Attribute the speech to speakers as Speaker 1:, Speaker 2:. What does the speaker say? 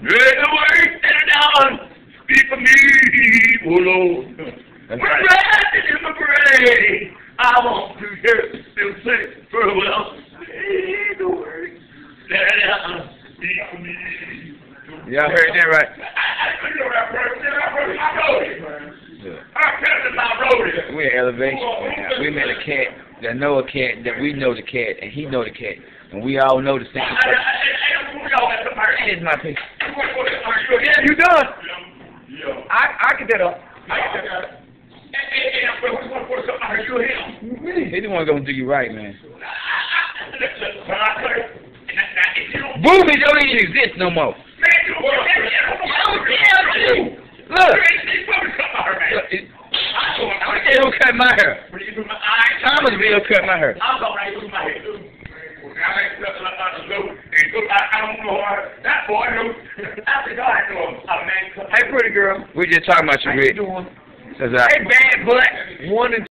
Speaker 1: Let the word stand down. Speak for me, oh Lord. When resting in my grave, I want to hear you say farewell. Say the word stand down. Speak for me.
Speaker 2: Y'all heard that right? We in elevation. We met a cat that know a cat, that we know the cat, and he know the cat, and we all know the same person. Here's my picture.
Speaker 3: You done? I can get up.
Speaker 2: He the one gonna do you right, man. Boobies don't even exist no more. Look. He'll cut my hair. Thomas will cut my hair.
Speaker 3: Hey, pretty girl.
Speaker 2: We just talking about you, Rick.
Speaker 3: How you doing?
Speaker 2: Hey,
Speaker 3: bad butt. 1 and